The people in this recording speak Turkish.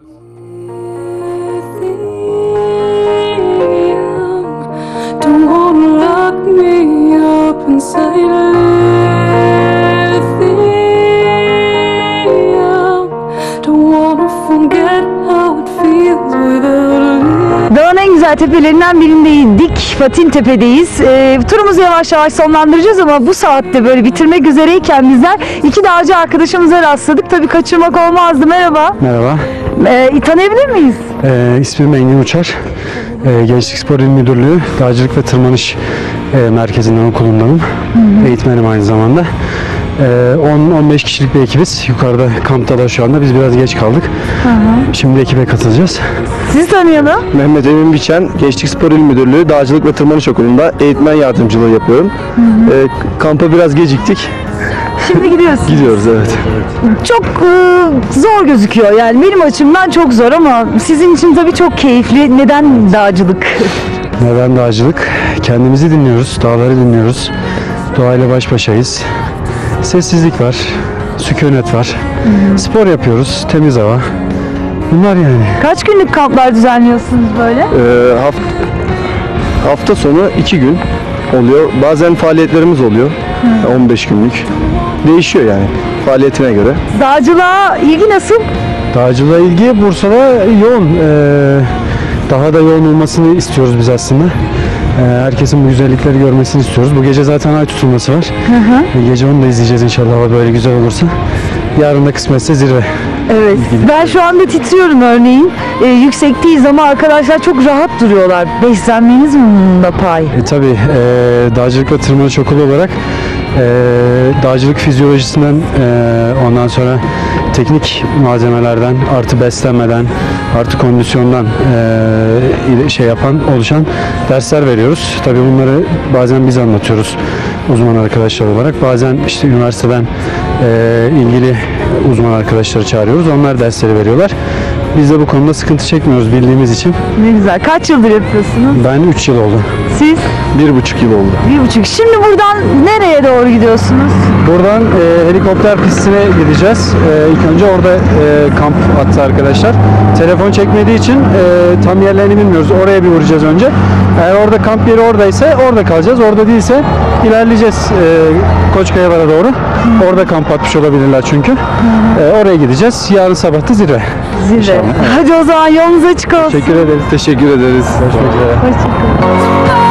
Don't wanna lock me up inside lithium. Don't wanna forget how it feels without you. Dağın en güzel tepelerinden birindeydik. Fatin Tepe'deyiz. Turumuzu yavaş yavaş sonlandıracağız ama bu saatte böyle bitirmek üzereyken bizler iki dağcı arkadaşımıza rastladık. Tabii kaçırmak olmazdı. Merhaba. Merhaba, Tanıyabilir miyiz? ismim Engin Uçar. Gençlik Spor İl Müdürlüğü Dağcılık ve Tırmanış Merkezi'nden okulundanım. Eğitmenim aynı zamanda. 10-15 kişilik bir ekibiz. Yukarıda kamptalar şu anda. Biz biraz geç kaldık. Şimdi ekibe katılacağız. Sizi tanıyalım. Mehmet Emin Biçen, Gençlik Spor İl Müdürlüğü Dağcılık ve Tırmanış Okulu'nda eğitmen yardımcılığı yapıyorum. Kampa biraz geciktik. Şimdi gidiyoruz. Gidiyoruz, evet. Çok zor gözüküyor yani benim açımdan çok zor ama sizin için tabii çok keyifli. Neden dağcılık? Neden dağcılık? Kendimizi dinliyoruz, dağları dinliyoruz. Doğayla baş başayız. Sessizlik var, sükunet var. Spor yapıyoruz, temiz hava. Bunlar yani. Kaç günlük kamplar düzenliyorsunuz böyle? Hafta sonu 2 gün oluyor. Bazen faaliyetlerimiz oluyor. 15 günlük. Değişiyor yani faaliyetine göre. Dağcılığa ilgi nasıl? Dağcılığa ilgi Bursa'da yoğun. Daha da yoğun olmasını istiyoruz biz aslında. Herkesin bu güzellikleri görmesini istiyoruz. Bu gece zaten ay tutulması var. Gece onu da izleyeceğiz inşallah, hava böyle güzel olursa. Yarın da kısmetse zirve. Evet. Ben şu anda titriyorum örneğin. Yüksekteyiz ama arkadaşlar çok rahat duruyorlar. Beslenmeniz mi bunda pay? Tabii Dağcılık ve Tırmanış Okulu olarak dağcılık fizyolojisinden ondan sonra teknik malzemelerden artı beslenmeden artı kondisyondan oluşan dersler veriyoruz. Tabii bunları bazen biz anlatıyoruz uzman arkadaşlar olarak. Bazen işte üniversiteden ilgili uzman arkadaşları çağırıyoruz. Onlar dersleri veriyorlar. Biz de bu konuda sıkıntı çekmiyoruz bildiğimiz için. Ne güzel. Kaç yıldır yapıyorsunuz? Ben 3 yıl oldu. Siz? 1,5 yıl oldu. 1,5. Şimdi buradan nereye doğru gidiyorsunuz? Buradan helikopter pistine gideceğiz. İlk önce orada kamp attı arkadaşlar. Telefon çekmediği için tam yerlerini bilmiyoruz. Oraya bir uğrayacağız önce. Eğer orada kamp yeri oradaysa orada kalacağız. Orada değilse ilerleyeceğiz Koçkayalar'a doğru. Orada kamp atmış olabilirler çünkü. Oraya gideceğiz. Yarın sabah da zirve. Zirve. Hadi o zaman yolunuz açık olsun. Teşekkür ederiz. Teşekkür ederiz. Görüşmek üzere. Hoşçakalın.